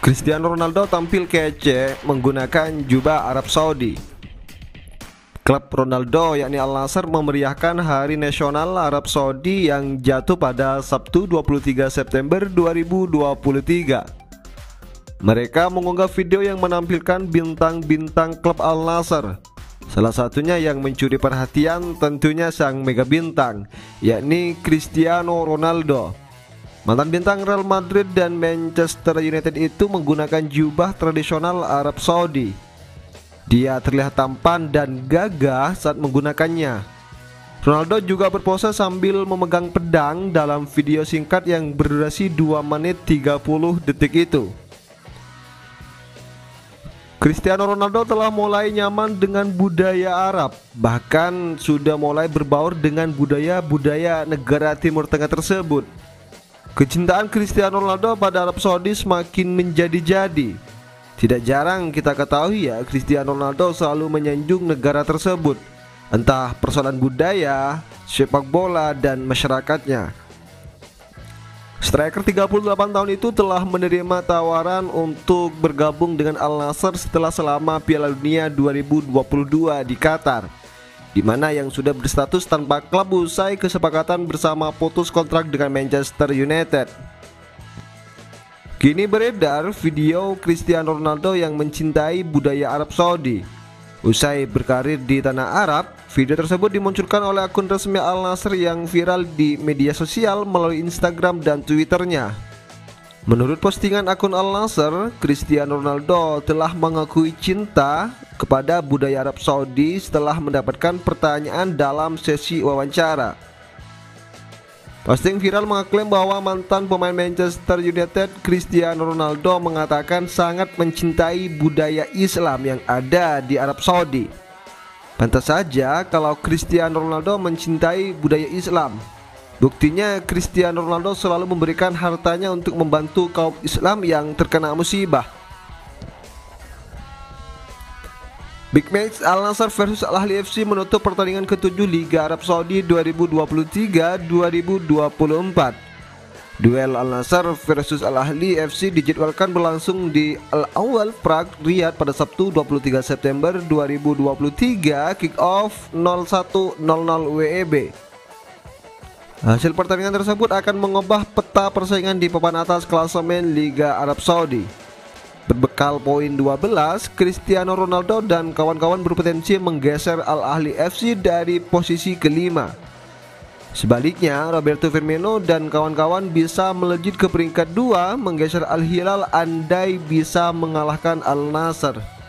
Cristiano Ronaldo tampil kece menggunakan jubah Arab Saudi. Klub Ronaldo yakni Al Nassr memeriahkan Hari Nasional Arab Saudi yang jatuh pada Sabtu 23 September 2023. Mereka mengunggah video yang menampilkan bintang-bintang klub Al Nassr. Salah satunya yang mencuri perhatian tentunya sang mega bintang, yakni Cristiano Ronaldo. Mantan bintang Real Madrid dan Manchester United itu menggunakan jubah tradisional Arab Saudi. Dia terlihat tampan dan gagah saat menggunakannya. Ronaldo juga berpose sambil memegang pedang dalam video singkat yang berdurasi 2 menit 30 detik itu. Cristiano Ronaldo telah mulai nyaman dengan budaya Arab, bahkan sudah mulai berbaur dengan budaya-budaya negara Timur Tengah tersebut. Kecintaan Cristiano Ronaldo pada Arab Saudi semakin menjadi-jadi. Tidak jarang kita ketahui ya, Cristiano Ronaldo selalu menyanjung negara tersebut, entah persoalan budaya, sepak bola, dan masyarakatnya. Striker 38 tahun itu telah menerima tawaran untuk bergabung dengan Al Nassr setelah selama Piala Dunia 2022 di Qatar, di mana yang sudah berstatus tanpa klub usai kesepakatan bersama putus kontrak dengan Manchester United. Kini beredar video Cristiano Ronaldo yang mencintai budaya Arab Saudi. Usai berkarir di tanah Arab, video tersebut dimunculkan oleh akun resmi Al Nassr yang viral di media sosial melalui Instagram dan Twitternya. Menurut postingan akun Al Nassr, Cristiano Ronaldo telah mengakui cinta kepada budaya Arab Saudi setelah mendapatkan pertanyaan dalam sesi wawancara. Posting viral mengaklaim bahwa mantan pemain Manchester United Cristiano Ronaldo mengatakan sangat mencintai budaya Islam yang ada di Arab Saudi. Pantas saja kalau Cristiano Ronaldo mencintai budaya Islam. Buktinya Cristiano Ronaldo selalu memberikan hartanya untuk membantu kaum Islam yang terkena musibah. Big match Al Nassr versus Al Ahly FC menutup pertandingan ke-7 Liga Arab Saudi 2023-2024. Duel Al Nassr versus Al Ahly FC dijadwalkan berlangsung di Al Awal Prague, Riyadh pada Sabtu 23 September 2023, kick off 01.00 WEB. Hasil pertandingan tersebut akan mengubah peta persaingan di papan atas klasemen Liga Arab Saudi. Berbekal poin 12, Cristiano Ronaldo dan kawan-kawan berpotensi menggeser Al Ahly FC dari posisi kelima. Sebaliknya, Roberto Firmino dan kawan-kawan bisa melejit ke peringkat 2, menggeser Al Hilal andai bisa mengalahkan Al Nassr.